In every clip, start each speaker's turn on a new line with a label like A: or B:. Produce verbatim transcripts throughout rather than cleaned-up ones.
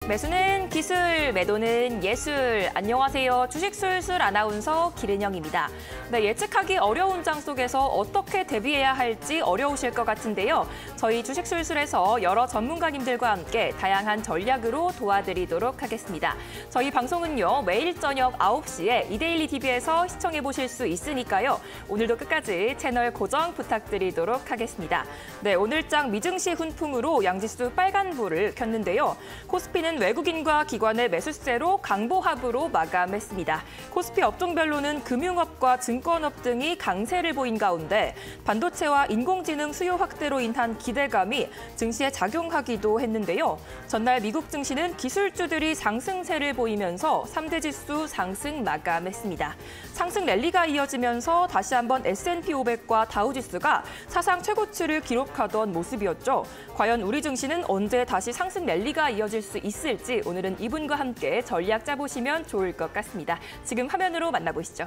A: 매수는 기술, 매도는 예술. 안녕하세요. 주식술술 아나운서 기른영입니다. 네, 예측하기 어려운 장 속에서 어떻게 대비해야 할지 어려우실 것 같은데요. 저희 주식술술에서 여러 전문가님들과 함께 다양한 전략으로 도와드리도록 하겠습니다. 저희 방송은요, 매일 저녁 아홉 시에 이데일리 티비에서 시청해보실 수 있으니까요. 오늘도 끝까지 채널 고정 부탁드리도록 하겠습니다. 네, 오늘 장 미증시 훈풍으로 양지수 빨간불을 켰는데요. 코스피는 외국인과 기관의 매수세로 강보합으로 마감했습니다. 코스피 업종별로는 금융업과 증권업 등이 강세를 보인 가운데 반도체와 인공지능 수요 확대로 인한 기대감이 증시에 작용하기도 했는데요. 전날 미국 증시는 기술주들이 상승세를 보이면서 삼 대 지수 상승 마감했습니다. 상승 랠리가 이어지면서 다시 한번 에스 앤 피 오백과 다우지수가 사상 최고치를 기록하던 모습이었죠. 과연 우리 증시는 언제 다시 상승 랠리가 이어질 수 있을지 오늘은 이분과 함께 전략 짜보시면 좋을 것 같습니다. 지금 화면으로 만나보시죠.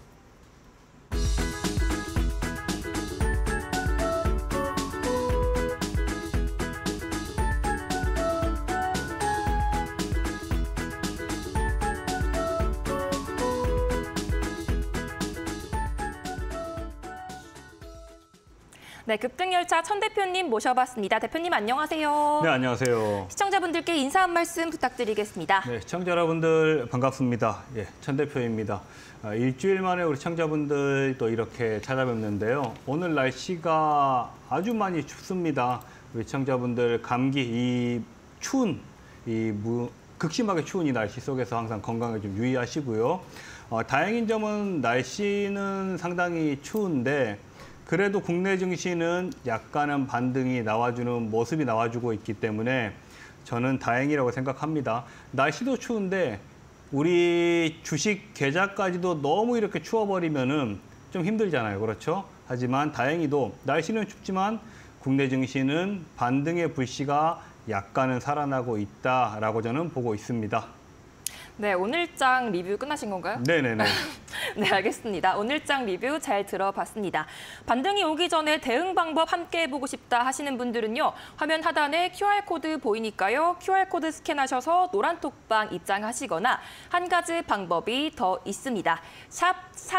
A: 네, 급등열차 천 대표님 모셔봤습니다. 대표님 안녕하세요.
B: 네, 안녕하세요.
A: 시청자분들께 인사 한 말씀 부탁드리겠습니다.
B: 네, 시청자 여러분들 반갑습니다. 예, 천 대표입니다. 아, 일주일 만에 우리 시청자분들 또 이렇게 찾아뵙는데요. 오늘 날씨가 아주 많이 춥습니다. 우리 시청자분들 감기, 이 추운, 이 무, 극심하게 추운 이 날씨 속에서 항상 건강에 좀 유의하시고요. 어, 다행인 점은 날씨는 상당히 추운데 그래도 국내 증시는 약간은 반등이 나와주는 모습이 나와주고 있기 때문에 저는 다행이라고 생각합니다. 날씨도 추운데 우리 주식 계좌까지도 너무 이렇게 추워버리면은 좀 힘들잖아요. 그렇죠? 하지만 다행히도 날씨는 춥지만 국내 증시는 반등의 불씨가 약간은 살아나고 있다라고 저는 보고 있습니다.
A: 네, 오늘 장 리뷰 끝나신 건가요?
B: 네네네.
A: 네, 알겠습니다. 오늘 장 리뷰 잘 들어봤습니다. 반등이 오기 전에 대응 방법 함께 해보고 싶다 하시는 분들은요. 화면 하단에 큐 알 코드 보이니까요. 큐 알 코드 스캔하셔서 노란 톡방 입장하시거나 한 가지 방법이 더 있습니다. 샵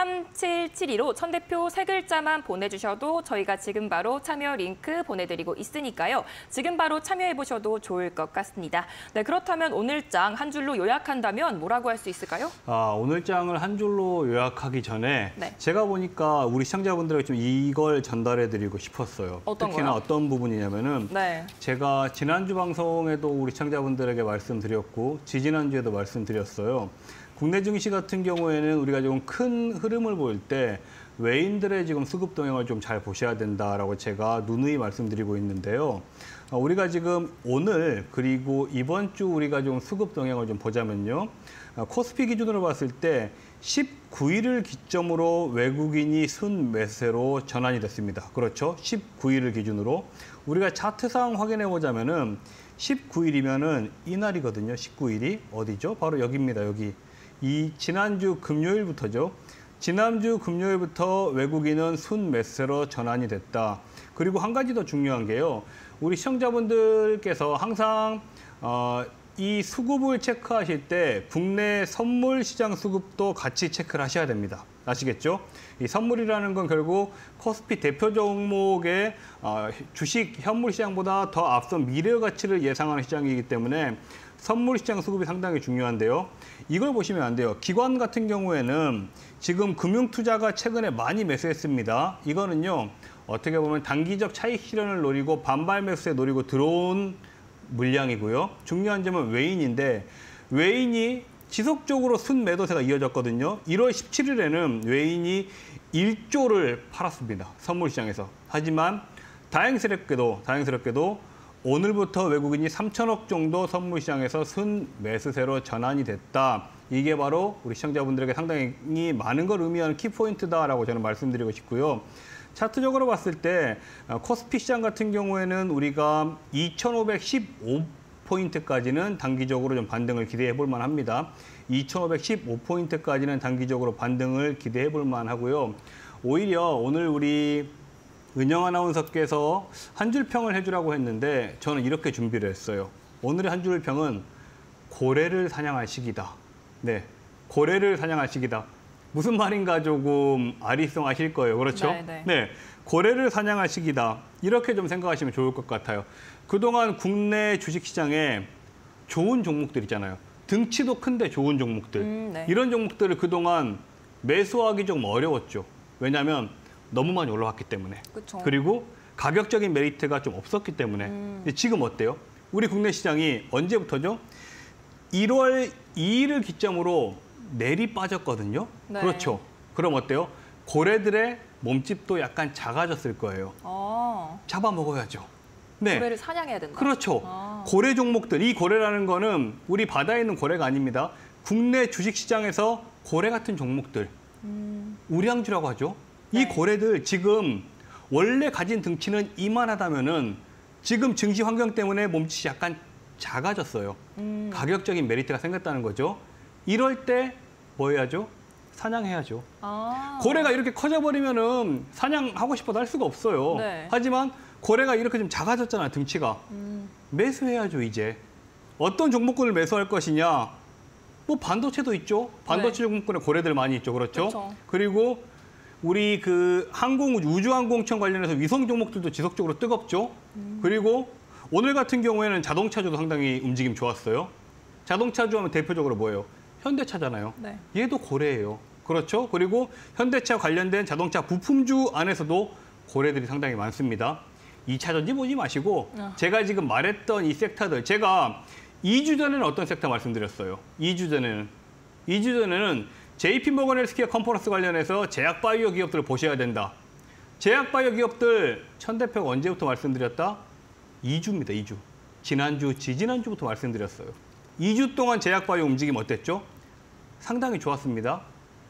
A: 삼칠칠이로 천 대표 세 글자만 보내주셔도 저희가 지금 바로 참여 링크 보내드리고 있으니까요. 지금 바로 참여해보셔도 좋을 것 같습니다. 네, 그렇다면 오늘 장 한 줄로 요약한다면 뭐라고 할 수 있을까요?
B: 아, 오늘 장을 한 줄로 요약하기 전에
A: 네.
B: 제가 보니까 우리 시청자분들에게 좀 이걸 전달해드리고 싶었어요.
A: 어떤
B: 특히나
A: 거요?
B: 어떤 부분이냐면은
A: 네.
B: 제가 지난주 방송에도 우리 시청자분들에게 말씀드렸고 지지난주에도 말씀드렸어요. 국내 증시 같은 경우에는 우리가 좀 큰 흐름을 볼 때 외인들의 지금 수급 동향을 좀 잘 보셔야 된다라고 제가 누누이 말씀드리고 있는데요. 우리가 지금 오늘 그리고 이번 주 우리가 좀 수급 동향을 좀 보자면요. 코스피 기준으로 봤을 때 십구 일을 기점으로 외국인이 순매수세로 전환이 됐습니다. 그렇죠? 십구 일을 기준으로. 우리가 차트상 확인해 보자면은 십구 일이면은 이날이거든요. 십구 일이 어디죠? 바로 여기입니다. 여기. 이 지난주 금요일부터죠. 지난주 금요일부터 외국인은 순매수세로 전환이 됐다. 그리고 한 가지 더 중요한 게요. 우리 시청자분들께서 항상 어, 이 수급을 체크하실 때 국내 선물 시장 수급도 같이 체크를 하셔야 됩니다. 아시겠죠? 이 선물이라는 건 결국 코스피 대표 종목의 어, 주식 현물 시장보다 더 앞선 미래 가치를 예상하는 시장이기 때문에 선물 시장 수급이 상당히 중요한데요. 이걸 보시면 안 돼요. 기관 같은 경우에는 지금 금융투자가 최근에 많이 매수했습니다. 이거는요. 어떻게 보면 단기적 차익 실현을 노리고 반발 매수에 노리고 들어온 물량이고요. 중요한 점은 외인인데 외인이 지속적으로 순매도세가 이어졌거든요. 일월 십칠일에는 외인이 일조를 팔았습니다. 선물시장에서. 하지만 다행스럽게도 다행스럽게도 오늘부터 외국인이 삼천억 정도 선물시장에서 순매수세로 전환이 됐다. 이게 바로 우리 시청자분들에게 상당히 많은 걸 의미하는 키포인트다라고 저는 말씀드리고 싶고요. 차트적으로 봤을 때 코스피 시장 같은 경우에는 우리가 이천오백십오 포인트까지는 단기적으로 좀 반등을 기대해 볼 만합니다. 이천오백십오 포인트까지는 단기적으로 반등을 기대해 볼 만하고요. 오히려 오늘 우리 은영 아나운서께서 한 줄 평을 해주라고 했는데 저는 이렇게 준비를 했어요. 오늘의 한 줄 평은 고래를 사냥할 시기다. 네, 고래를 사냥할 시기다. 무슨 말인가 조금 아리송하실 거예요. 그렇죠?
A: 네, 네.
B: 네, 고래를 사냥할 시기다. 이렇게 좀 생각하시면 좋을 것 같아요. 그동안 국내 주식시장에 좋은 종목들 있잖아요. 등치도 큰데 좋은 종목들.
A: 음, 네.
B: 이런 종목들을 그동안 매수하기 좀 어려웠죠. 왜냐하면 너무 많이 올라왔기 때문에.
A: 그쵸.
B: 그리고 가격적인 메리트가 좀 없었기 때문에.
A: 음.
B: 근데 지금 어때요? 우리 국내 시장이 언제부터죠? 일월 이일을 기점으로 내리 빠졌거든요.
A: 네.
B: 그렇죠. 그럼 어때요? 고래들의 몸집도 약간 작아졌을 거예요.
A: 아,
B: 잡아먹어야죠. 네.
A: 고래를 사냥해야 된다.
B: 그렇죠.
A: 아.
B: 고래 종목들, 이 고래라는 거는 우리 바다에 있는 고래가 아닙니다. 국내 주식시장에서 고래 같은 종목들,
A: 음.
B: 우량주라고 하죠.
A: 네.
B: 이 고래들 지금 원래 가진 등치는 이만하다면은 지금 증시 환경 때문에 몸집이 약간 작아졌어요.
A: 음.
B: 가격적인 메리트가 생겼다는 거죠. 이럴 때 뭐 해야죠? 사냥해야죠.
A: 아.
B: 고래가 이렇게 커져버리면은 사냥하고 싶어도 할 수가 없어요.
A: 네.
B: 하지만 고래가 이렇게 좀 작아졌잖아요, 등치가.
A: 음.
B: 매수해야죠, 이제. 어떤 종목군을 매수할 것이냐? 뭐 반도체도 있죠. 반도체
A: 네.
B: 종목군에 고래들 많이 있죠, 그렇죠?
A: 그렇죠.
B: 그리고 우리 그 항공 우주항공청 관련해서 위성 종목들도 지속적으로 뜨겁죠.
A: 음.
B: 그리고 오늘 같은 경우에는 자동차주도 상당히 움직임 좋았어요. 자동차주 하면 대표적으로 뭐예요? 현대차잖아요.
A: 네.
B: 얘도 고래예요. 그렇죠? 그리고 현대차 관련된 자동차 부품주 안에서도 고래들이 상당히 많습니다. 이 차전지 보지 마시고
A: 아.
B: 제가 지금 말했던 이 섹터들, 제가 이 주 전에는 어떤 섹터 말씀드렸어요? 이 주 전에는. 이 주 전에는 제이피모건 헬스케어 컨퍼런스 관련해서 제약바이오 기업들을 보셔야 된다. 제약바이오 기업들 천 대표가 언제부터 말씀드렸다? 이 주입니다, 이 주. 지난주, 지지난주부터 말씀드렸어요. 이 주 동안 제약바이오 움직임 어땠죠? 상당히 좋았습니다.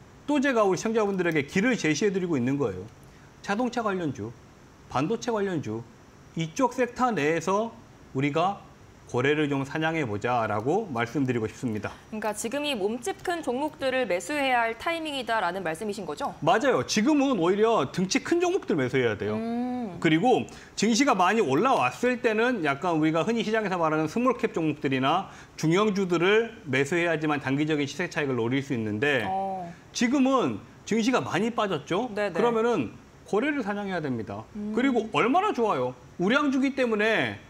B: 또 제가 우리 시청자분들에게 길을 제시해드리고 있는 거예요. 자동차 관련주, 반도체 관련주, 이쪽 섹터 내에서 우리가 고래를 좀 사냥해보자라고 말씀드리고 싶습니다.
A: 그러니까 지금이 몸집 큰 종목들을 매수해야 할 타이밍이다라는 말씀이신 거죠?
B: 맞아요. 지금은 오히려 등치 큰 종목들 매수해야 돼요.
A: 음.
B: 그리고 증시가 많이 올라왔을 때는 약간 우리가 흔히 시장에서 말하는 스몰캡 종목들이나 중형주들을 매수해야지만 단기적인 시세 차익을 노릴 수 있는데
A: 어.
B: 지금은 증시가 많이 빠졌죠?
A: 네네.
B: 그러면은 고래를 사냥해야 됩니다. 음. 그리고 얼마나 좋아요. 우량주기 때문에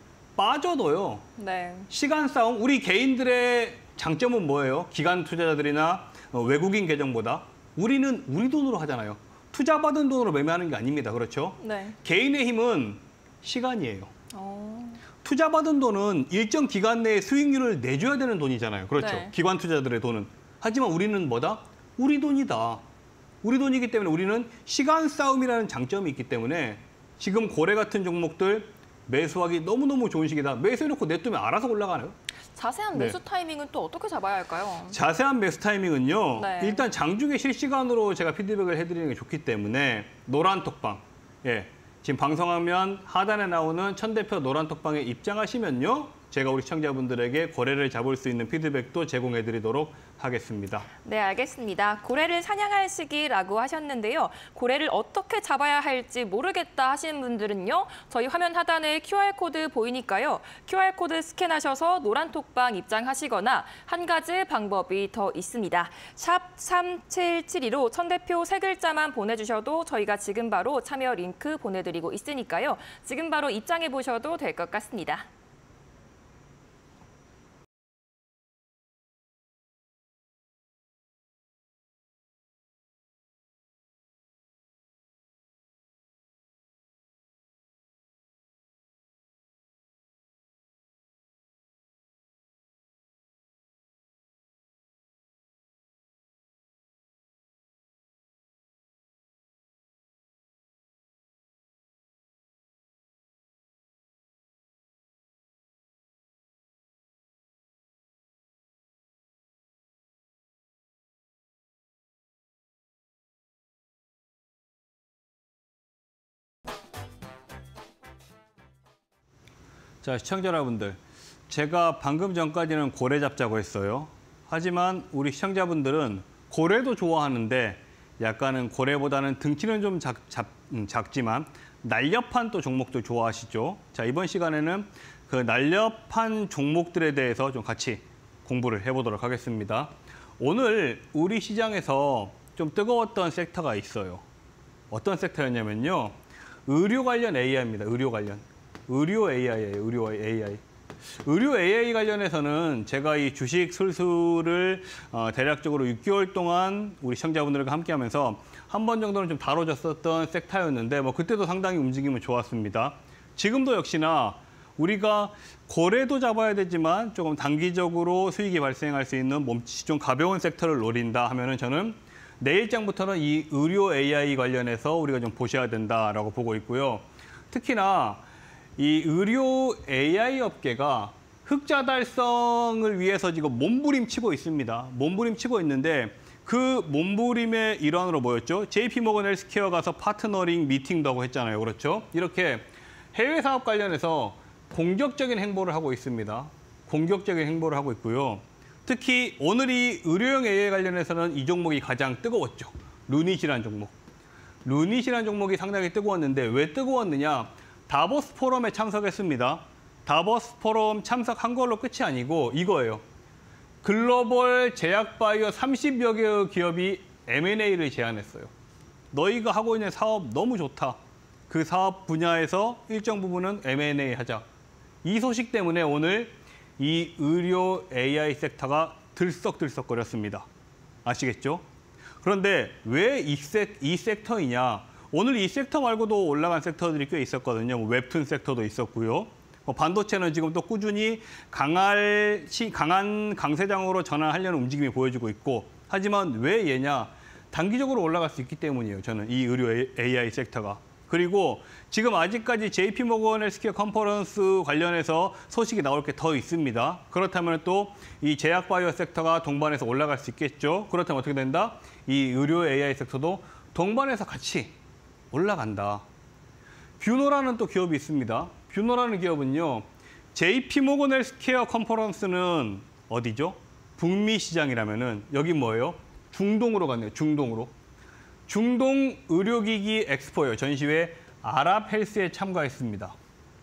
B: 빠져도요.
A: 네.
B: 시간 싸움, 우리 개인들의 장점은 뭐예요? 기관 투자자들이나 외국인 계정보다 우리는 우리 돈으로 하잖아요. 투자받은 돈으로 매매하는 게 아닙니다. 그렇죠?
A: 네.
B: 개인의 힘은 시간이에요.
A: 어.
B: 투자받은 돈은 일정 기간 내에 수익률을 내줘야 되는 돈이잖아요. 그렇죠?
A: 네.
B: 기관 투자자들의 돈은. 하지만 우리는 뭐다? 우리 돈이다. 우리 돈이기 때문에 우리는 시간 싸움이라는 장점이 있기 때문에 지금 고래 같은 종목들 매수하기 너무너무 좋은 시기다. 매수해놓고 냅두면 알아서 올라가나요?
A: 자세한
B: 네.
A: 매수 타이밍은 또 어떻게 잡아야 할까요?
B: 자세한 매수 타이밍은요.
A: 네.
B: 일단 장중에 실시간으로 제가 피드백을 해드리는 게 좋기 때문에 노란 톡방. 예, 지금 방송하면 하단에 나오는 천 대표 노란 톡방에 입장하시면요. 제가 우리 시청자분들에게 고래를 잡을 수 있는 피드백도 제공해드리도록 하겠습니다.
A: 네, 알겠습니다. 고래를 사냥할 시기라고 하셨는데요. 고래를 어떻게 잡아야 할지 모르겠다 하시는 분들은요. 저희 화면 하단에 큐알코드 보이니까요. 큐알코드 스캔하셔서 노란 톡방 입장하시거나 한 가지 방법이 더 있습니다. 샵 삼칠칠이로 천 대표 세 글자만 보내주셔도 저희가 지금 바로 참여 링크 보내드리고 있으니까요. 지금 바로 입장해 보셔도 될 것 같습니다.
B: 자, 시청자 여러분들. 제가 방금 전까지는 고래 잡자고 했어요. 하지만 우리 시청자분들은 고래도 좋아하는데 약간은 고래보다는 등치는 좀 작, 작, 음, 작지만 날렵한 또 종목도 좋아하시죠. 자, 이번 시간에는 그 날렵한 종목들에 대해서 좀 같이 공부를 해보도록 하겠습니다. 오늘 우리 시장에서 좀 뜨거웠던 섹터가 있어요. 어떤 섹터였냐면요. 의료 관련 에이아이입니다. 의료 관련. 의료 에이아이예요. 의료 에이아이. 의료 에이아이 관련해서는 제가 이 주식 술술을 어, 대략적으로 육 개월 동안 우리 시청자분들과 함께 하면서 한 번 정도는 좀 다뤄졌었던 섹터였는데 뭐 그때도 상당히 움직임은 좋았습니다. 지금도 역시나 우리가 거래도 잡아야 되지만 조금 단기적으로 수익이 발생할 수 있는 몸짓이 좀 가벼운 섹터를 노린다 하면은 저는 내일장부터는 이 의료 에이아이 관련해서 우리가 좀 보셔야 된다라고 보고 있고요. 특히나 이 의료 에이아이 업계가 흑자 달성을 위해서 지금 몸부림치고 있습니다. 몸부림치고 있는데 그 몸부림의 일환으로 뭐였죠? 제이피모건 헬스케어 가서 파트너링 미팅도 하고 했잖아요. 그렇죠? 이렇게 해외 사업 관련해서 공격적인 행보를 하고 있습니다. 공격적인 행보를 하고 있고요. 특히 오늘 이 의료용 에이아이 관련해서는 이 종목이 가장 뜨거웠죠. 루닛이라는 종목. 루닛이라는 종목이 상당히 뜨거웠는데 왜 뜨거웠느냐? 다보스 포럼에 참석했습니다. 다보스 포럼 참석한 걸로 끝이 아니고 이거예요. 글로벌 제약바이오 삼십여 개의 기업이 엠 앤 에이를 제안했어요. 너희가 하고 있는 사업 너무 좋다. 그 사업 분야에서 일정 부분은 엠 앤 에이 하자. 이 소식 때문에 오늘 이 의료 에이아이 섹터가 들썩들썩거렸습니다. 아시겠죠? 그런데 왜 이 이 섹터이냐? 오늘 이 섹터 말고도 올라간 섹터들이 꽤 있었거든요. 뭐 웹툰 섹터도 있었고요. 뭐 반도체는 지금 또 꾸준히 강할, 시, 강한 강세장으로 전환하려는 움직임이 보여지고 있고 하지만 왜 얘냐? 단기적으로 올라갈 수 있기 때문이에요. 저는 이 의료 에이아이 섹터가. 그리고 지금 아직까지 제이피모건 헬스케어 컨퍼런스 관련해서 소식이 나올 게 더 있습니다. 그렇다면 또 이 제약바이오 섹터가 동반해서 올라갈 수 있겠죠. 그렇다면 어떻게 된다? 이 의료 에이아이 섹터도 동반해서 같이 올라간다. 뷰노라는 또 기업이 있습니다. 뷰노라는 기업은요. 제이피모건 헬스케어 컨퍼런스는 어디죠? 북미 시장이라면은 여기 뭐예요? 중동으로 갔네요. 중동으로. 중동 의료기기 엑스포예요. 전시회 아랍헬스에 참가했습니다.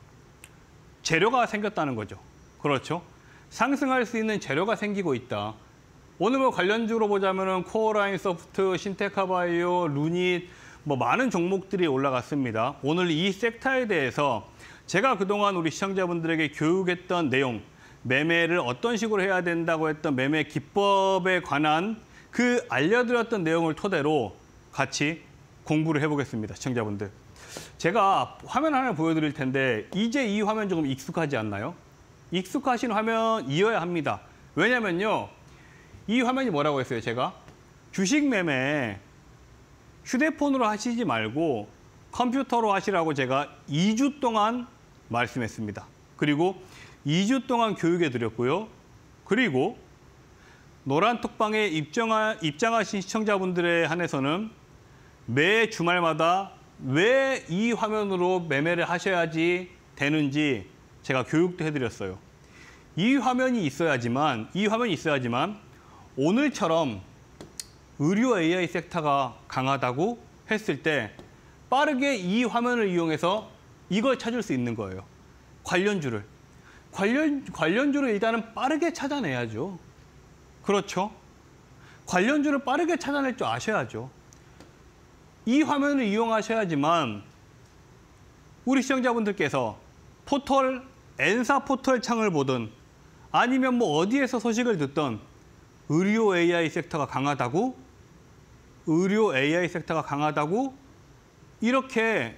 B: 재료가 생겼다는 거죠. 그렇죠? 상승할 수 있는 재료가 생기고 있다. 오늘 뭐 관련주로 보자면은 코어라인 소프트, 신테카바이오, 루닛 뭐 많은 종목들이 올라갔습니다. 오늘 이 섹터에 대해서 제가 그동안 우리 시청자분들에게 교육했던 내용, 매매를 어떤 식으로 해야 된다고 했던 매매 기법에 관한 그 알려드렸던 내용을 토대로 같이 공부를 해보겠습니다. 시청자분들. 제가 화면 하나 보여드릴 텐데 이제 이 화면 조금 익숙하지 않나요? 익숙하신 화면이어야 합니다. 왜냐면요. 이 화면이 뭐라고 했어요, 제가? 주식 매매 휴대폰으로 하시지 말고 컴퓨터로 하시라고 제가 이 주 동안 말씀했습니다. 그리고 이 주 동안 교육해 드렸고요. 그리고 노란톡방에 입장하, 입장하신 시청자분들에 한해서는 매 주말마다 왜 이 화면으로 매매를 하셔야지 되는지 제가 교육도 해드렸어요. 이 화면이 있어야지만, 이 화면이 있어야지만 오늘처럼 의료 에이아이 섹터가 강하다고 했을 때 빠르게 이 화면을 이용해서 이걸 찾을 수 있는 거예요. 관련주를. 관련, 관련주를 일단은 빠르게 찾아내야죠. 그렇죠? 관련주를 빠르게 찾아낼 줄 아셔야죠. 이 화면을 이용하셔야지만 우리 시청자분들께서 포털, 엔사 포털 창을 보든 아니면 뭐 어디에서 소식을 듣던 의료 에이아이 섹터가 강하다고? 의료 에이아이 섹터가 강하다고? 이렇게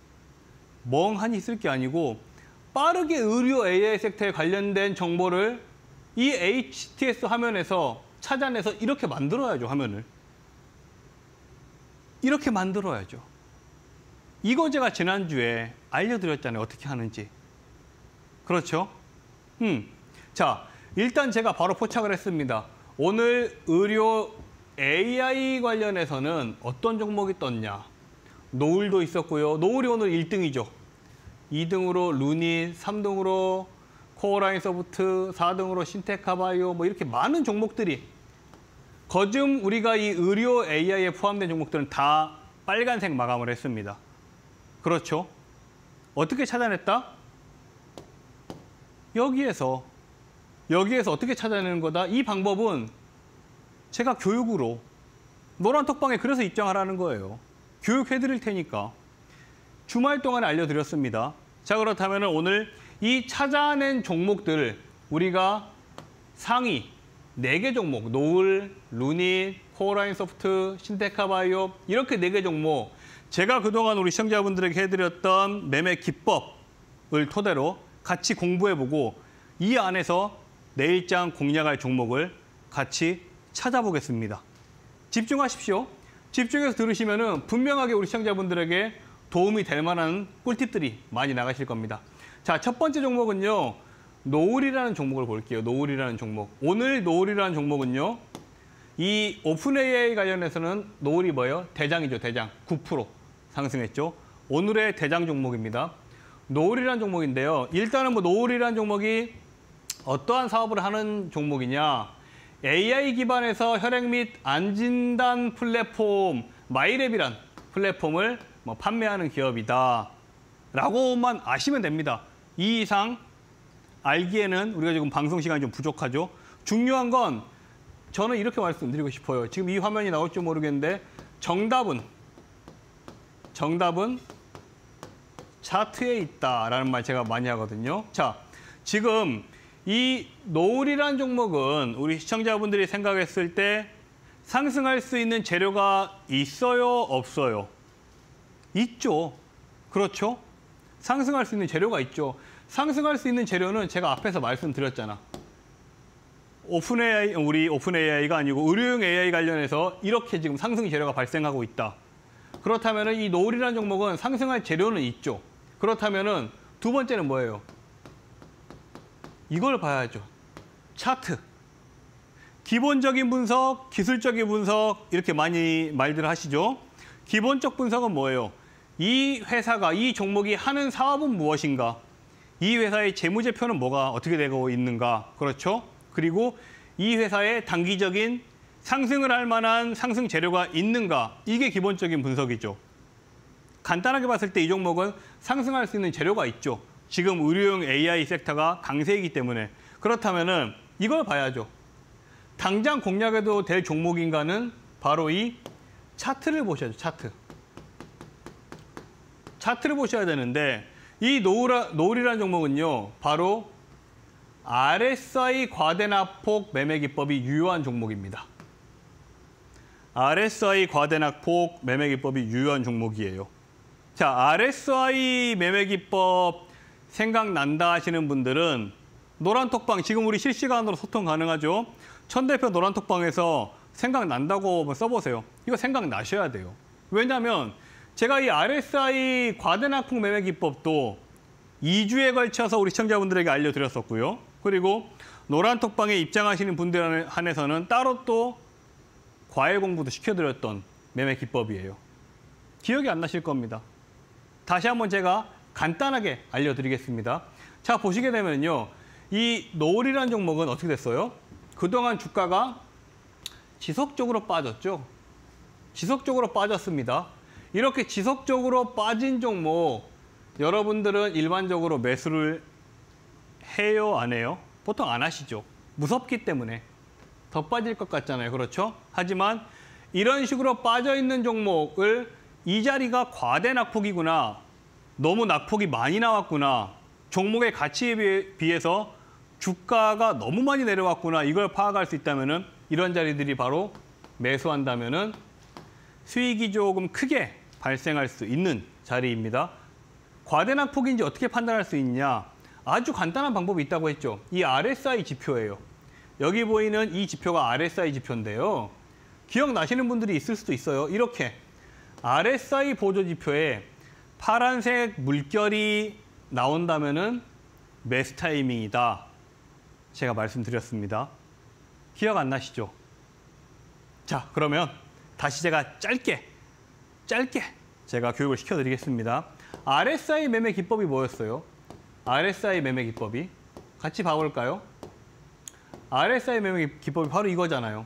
B: 멍하니 있을 게 아니고 빠르게 의료 에이아이 섹터에 관련된 정보를 이 에이치티에스 화면에서 찾아내서 이렇게 만들어야죠, 화면을. 이렇게 만들어야죠. 이거 제가 지난주에 알려드렸잖아요, 어떻게 하는지. 그렇죠? 음. 자, 일단 제가 바로 포착을 했습니다. 오늘 의료 에이아이 관련해서는 어떤 종목이 떴냐. 노을도 있었고요. 노을이 오늘 일 등이죠. 이 등으로 루닛, 삼 등으로 코어라인 소프트, 사 등으로 신테카바이오 뭐 이렇게 많은 종목들이 거즘 우리가 이 의료 에이아이에 포함된 종목들은 다 빨간색 마감을 했습니다. 그렇죠? 어떻게 찾아냈다? 여기에서 여기에서 어떻게 찾아내는 거다? 이 방법은 제가 교육으로 노란톡방에 그래서 입장하라는 거예요. 교육해드릴 테니까. 주말 동안에 알려드렸습니다. 자, 그렇다면 오늘 이 찾아낸 종목들 우리가 상위 네 개 종목, 노을, 루닛, 코어라인 소프트, 신테카바이오 이렇게 네 개 종목 제가 그동안 우리 시청자분들에게 해드렸던 매매 기법을 토대로 같이 공부해보고 이 안에서 내일장 공략할 종목을 같이 찾아보겠습니다. 집중하십시오. 집중해서 들으시면 분명하게 우리 시청자분들에게 도움이 될 만한 꿀팁들이 많이 나가실 겁니다. 자, 첫 번째 종목은요. 노을이라는 종목을 볼게요. 노을이라는 종목. 오늘 노을이라는 종목은요. 이 오픈 에이아이 관련해서는 노을이 뭐예요? 대장이죠. 대장. 구 퍼센트 상승했죠. 오늘의 대장 종목입니다. 노을이라는 종목인데요. 일단은 뭐 노을이라는 종목이 어떠한 사업을 하는 종목이냐. 에이아이 기반에서 혈액 및 안진단 플랫폼 마이랩이란 플랫폼을 뭐 판매하는 기업이다. 라고만 아시면 됩니다. 이 이상 알기에는 우리가 지금 방송 시간이 좀 부족하죠. 중요한 건 저는 이렇게 말씀드리고 싶어요. 지금 이 화면이 나올지 모르겠는데 정답은 정답은 차트에 있다라는 말 제가 많이 하거든요. 자, 지금 이 노을이라는 종목은 우리 시청자분들이 생각했을 때 상승할 수 있는 재료가 있어요, 없어요? 있죠. 그렇죠? 상승할 수 있는 재료가 있죠. 상승할 수 있는 재료는 제가 앞에서 말씀드렸잖아. 오픈 에이아이, 우리 오픈 에이아이가 아니고 의료용 에이아이 관련해서 이렇게 지금 상승 재료가 발생하고 있다. 그렇다면 이 노을이라는 종목은 상승할 재료는 있죠. 그렇다면 두 번째는 뭐예요? 이걸 봐야죠. 차트. 기본적인 분석, 기술적인 분석 이렇게 많이 말들 하시죠. 기본적 분석은 뭐예요? 이 회사가, 이 종목이 하는 사업은 무엇인가? 이 회사의 재무제표는 뭐가 어떻게 되고 있는가? 그렇죠? 그리고 이 회사의 단기적인 상승을 할 만한 상승 재료가 있는가? 이게 기본적인 분석이죠. 간단하게 봤을 때 이 종목은 상승할 수 있는 재료가 있죠. 지금 의료용 에이아이 섹터가 강세이기 때문에. 그렇다면은 이걸 봐야죠. 당장 공략해도 될 종목인가는 바로 이 차트를 보셔야죠. 차트. 차트를 보셔야 되는데 이 노을, 노을이라는 종목은요. 바로 알에스아이 과대낙폭 매매 기법이 유효한 종목입니다. 알에스아이 과대낙폭 매매 기법이 유효한 종목이에요. 자, 알에스아이 매매 기법 생각난다 하시는 분들은 노란톡방, 지금 우리 실시간으로 소통 가능하죠? 천 대표 노란톡방에서 생각난다고 써보세요. 이거 생각나셔야 돼요. 왜냐하면 제가 이 알에스아이 과대낙폭 매매 기법도 이 주에 걸쳐서 우리 시청자분들에게 알려드렸었고요. 그리고 노란톡방에 입장하시는 분들 한해서는 따로 또 과외 공부도 시켜드렸던 매매 기법이에요. 기억이 안 나실 겁니다. 다시 한번 제가 간단하게 알려드리겠습니다. 자, 보시게 되면요. 이 노을이라는 종목은 어떻게 됐어요? 그동안 주가가 지속적으로 빠졌죠. 지속적으로 빠졌습니다. 이렇게 지속적으로 빠진 종목, 여러분들은 일반적으로 매수를 해요, 안 해요? 보통 안 하시죠. 무섭기 때문에. 더 빠질 것 같잖아요. 그렇죠? 하지만 이런 식으로 빠져있는 종목을 이 자리가 과대 낙폭이구나. 너무 낙폭이 많이 나왔구나. 종목의 가치에 비해서 주가가 너무 많이 내려왔구나. 이걸 파악할 수 있다면 이런 자리들이 바로 매수한다면 수익이 조금 크게 발생할 수 있는 자리입니다. 과대 낙폭인지 어떻게 판단할 수 있냐? 아주 간단한 방법이 있다고 했죠. 이 알에스아이 지표예요. 여기 보이는 이 지표가 알에스아이 지표인데요. 기억나시는 분들이 있을 수도 있어요. 이렇게 알에스아이 보조 지표에 파란색 물결이 나온다면은 매수 타이밍이다. 제가 말씀드렸습니다. 기억 안 나시죠? 자, 그러면 다시 제가 짧게, 짧게 제가 교육을 시켜드리겠습니다. 알에스아이 매매 기법이 뭐였어요? 알에스아이 매매 기법이 같이 봐볼까요? 알에스아이 매매 기법이 바로 이거잖아요.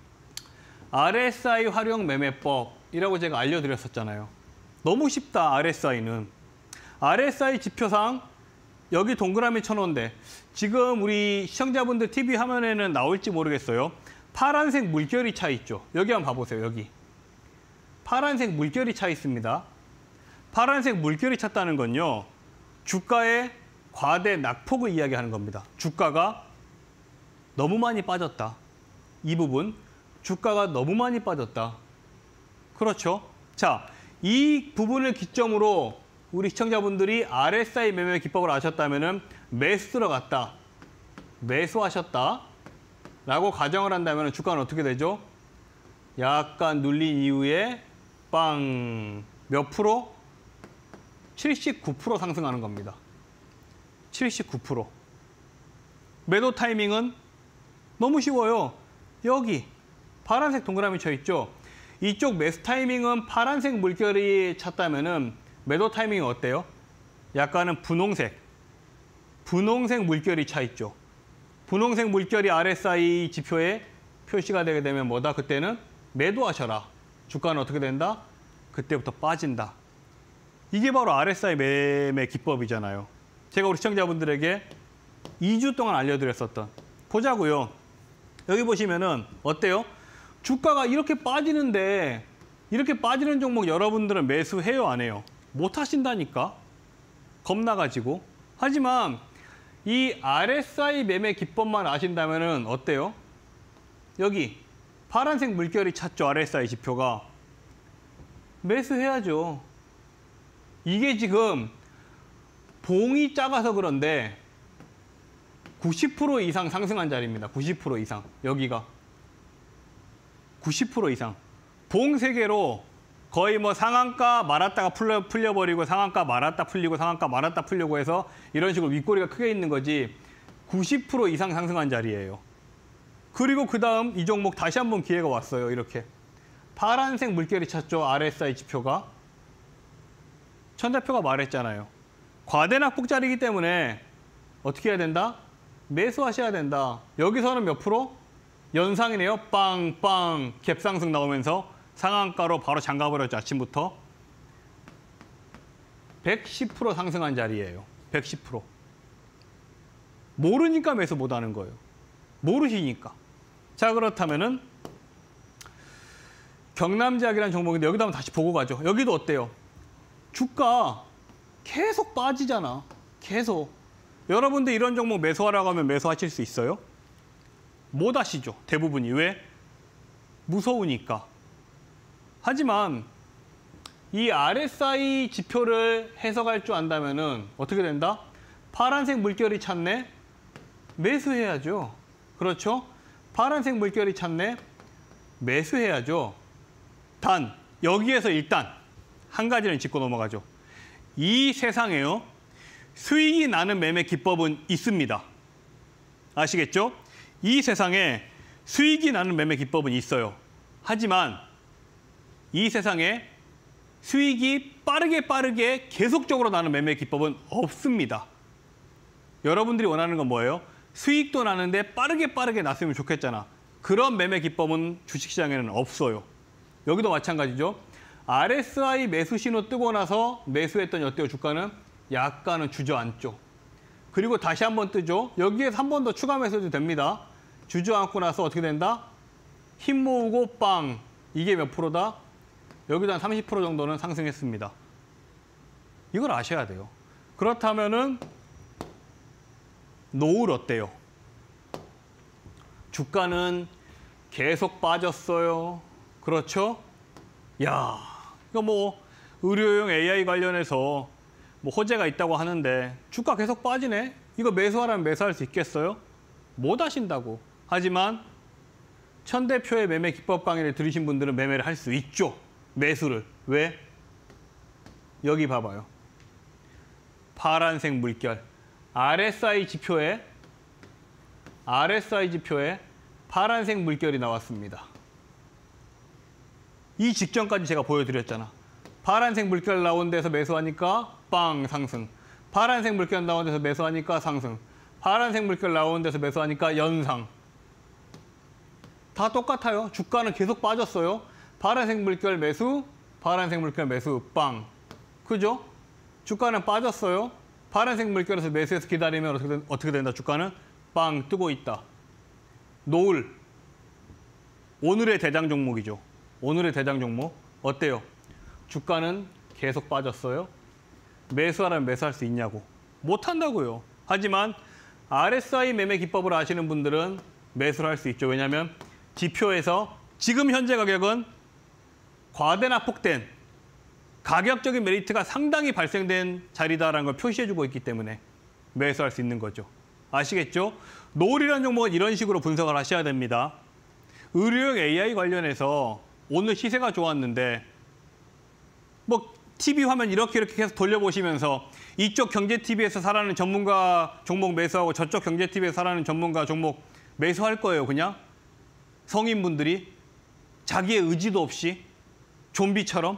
B: 알에스아이 활용 매매법이라고 제가 알려드렸었잖아요. 너무 쉽다, 알에스아이는. 알에스아이 지표상 여기 동그라미 쳐놓은데 지금 우리 시청자분들 티비 화면에는 나올지 모르겠어요. 파란색 물결이 차 있죠. 여기 한번 봐보세요. 여기. 파란색 물결이 차 있습니다. 파란색 물결이 찼다는 건요. 주가의 과대 낙폭을 이야기하는 겁니다. 주가가 너무 많이 빠졌다. 이 부분. 주가가 너무 많이 빠졌다. 그렇죠? 자, 이 부분을 기점으로 우리 시청자분들이 알에스아이 매매 기법을 아셨다면 매수 들어갔다. 매수하셨다. 라고 가정을 한다면 주가는 어떻게 되죠? 약간 눌린 이후에 빵! 몇 프로? 칠십구 퍼센트 상승하는 겁니다. 칠십구 퍼센트. 매도 타이밍은 너무 쉬워요. 여기 파란색 동그라미 쳐 있죠? 이쪽 매수 타이밍은 파란색 물결이 찼다면은 매도 타이밍이 어때요? 약간은 분홍색. 분홍색 물결이 차 있죠. 분홍색 물결이 알에스아이 지표에 표시가 되게 되면 뭐다? 그때는 매도하셔라. 주가는 어떻게 된다? 그때부터 빠진다. 이게 바로 알에스아이 매매 기법이잖아요. 제가 우리 시청자분들에게 이 주 동안 알려드렸었던. 보자고요. 여기 보시면은 어때요? 주가가 이렇게 빠지는데 이렇게 빠지는 종목 여러분들은 매수해요, 안 해요? 못 하신다니까. 겁나가지고. 하지만 이 알에스아이 매매 기법만 아신다면은 어때요? 여기 파란색 물결이 찼죠, 알에스아이 지표가. 매수해야죠. 이게 지금 봉이 작아서 그런데 구십 퍼센트 이상 상승한 자리입니다. 구십 퍼센트 이상. 여기가. 구십 퍼센트 이상. 봉 세 개로 거의 뭐 상한가 말았다가 풀려, 풀려버리고 상한가 말았다 풀리고 상한가 말았다 풀리고 해서 이런 식으로 윗꼬리가 크게 있는 거지 구십 퍼센트 이상 상승한 자리예요. 그리고 그 다음 이 종목 다시 한번 기회가 왔어요. 이렇게. 파란색 물결이 찼죠. 알에스아이 지표가. 천 대표가 말했잖아요. 과대낙폭 자리이기 때문에 어떻게 해야 된다? 매수하셔야 된다. 여기서는 몇 프로? 연상이네요. 빵빵 갭상승 나오면서 상한가로 바로 잠가버렸죠. 아침부터. 백십 퍼센트 상승한 자리예요. 백십 퍼센트. 모르니까 매수 못하는 거예요. 모르시니까. 자, 그렇다면은 경남제약이라는 종목인데 여기도 한번 다시 보고 가죠. 여기도 어때요? 주가 계속 빠지잖아. 계속. 여러분들 이런 종목 매수하라고 하면 매수하실 수 있어요? 못 하시죠. 대부분이. 왜? 무서우니까. 하지만 이 알에스아이 지표를 해석할 줄 안다면은 어떻게 된다? 파란색 물결이 찼네? 매수해야죠. 그렇죠? 파란색 물결이 찼네? 매수해야죠. 단, 여기에서 일단 한 가지는 짚고 넘어가죠. 이 세상에요. 수익이 나는 매매 기법은 있습니다. 아시겠죠? 이 세상에 수익이 나는 매매 기법은 있어요. 하지만 이 세상에 수익이 빠르게 빠르게 계속적으로 나는 매매 기법은 없습니다. 여러분들이 원하는 건 뭐예요? 수익도 나는데 빠르게 빠르게 났으면 좋겠잖아. 그런 매매 기법은 주식시장에는 없어요. 여기도 마찬가지죠. 알에스아이 매수 신호 뜨고 나서 매수했더니 어때요? 주가는 약간은 주저앉죠. 그리고 다시 한번 뜨죠. 여기에서 한 번 더 추가 매수해도 됩니다. 주저앉고 나서 어떻게 된다? 힘 모으고 빵. 이게 몇 프로다? 여기도 한 삼십 퍼센트 정도는 상승했습니다. 이걸 아셔야 돼요. 그렇다면은 노을 어때요? 주가는 계속 빠졌어요. 그렇죠? 야, 이거 뭐 의료용 에이아이 관련해서 뭐 호재가 있다고 하는데 주가 계속 빠지네? 이거 매수하라면 매수할 수 있겠어요? 못 하신다고. 하지만 천 대표의 매매 기법 강의를 들으신 분들은 매매를 할 수 있죠. 매수를. 왜? 여기 봐봐요. 파란색 물결. 알에스아이 지표에 알에스아이 지표에 파란색 물결이 나왔습니다. 이 직전까지 제가 보여드렸잖아. 파란색 물결 나온 데서 매수하니까 빵 상승. 파란색 물결 나온 데서 매수하니까 상승. 파란색 물결 나온 데서 매수하니까 연상. 다 똑같아요. 주가는 계속 빠졌어요. 파란색 물결 매수, 파란색 물결 매수, 빵. 그죠? 주가는 빠졌어요. 파란색 물결에서 매수해서 기다리면 어떻게, 된, 어떻게 된다? 주가는 빵 뜨고 있다. 노을. 오늘의 대장 종목이죠. 오늘의 대장 종목. 어때요? 주가는 계속 빠졌어요. 매수하라면 매수할 수 있냐고. 못한다고요. 하지만 알에스아이 매매 기법을 아시는 분들은 매수를 할 수 있죠. 왜냐하면 지표에서 지금 현재 가격은 과대나 폭된 가격적인 메리트가 상당히 발생된 자리다라는 걸 표시해주고 있기 때문에 매수할 수 있는 거죠. 아시겠죠? 노을이라는 종목은 이런 식으로 분석을 하셔야 됩니다. 의료용 에이아이 관련해서 오늘 시세가 좋았는데 뭐 티비 화면 이렇게 이렇게 계속 돌려보시면서 이쪽 경제티비에서 살아는 전문가 종목 매수하고 저쪽 경제티비에서 살아는 전문가 종목 매수할 거예요, 그냥. 성인분들이 자기의 의지도 없이 좀비처럼